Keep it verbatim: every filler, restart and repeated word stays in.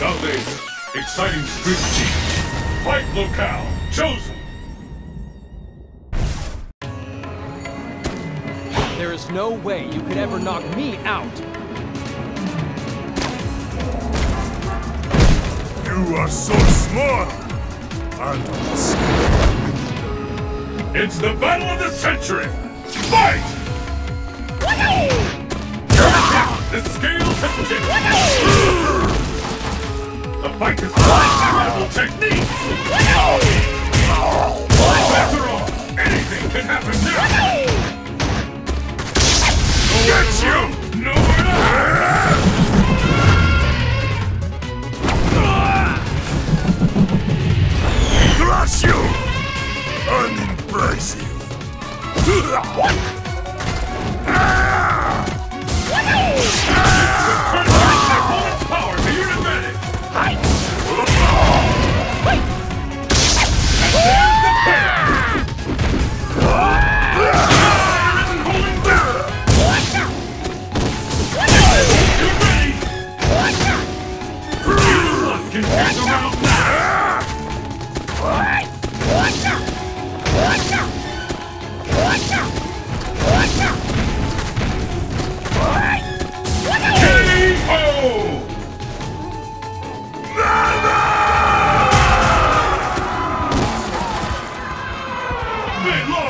Southeast, exciting street chief. Fight locale chosen. There is no way you could ever knock me out. You are so small and scared. It's the battle of the century. Fight! The scales have tipped. The fight is incredible technique. After all, anything can happen now. Get you! Nowhere to hide! Crush you! Unimpressive! Power to your advantage! And there's the pair! Isn't holding back! You ready? You luck can take the round now! K O! Fei Long!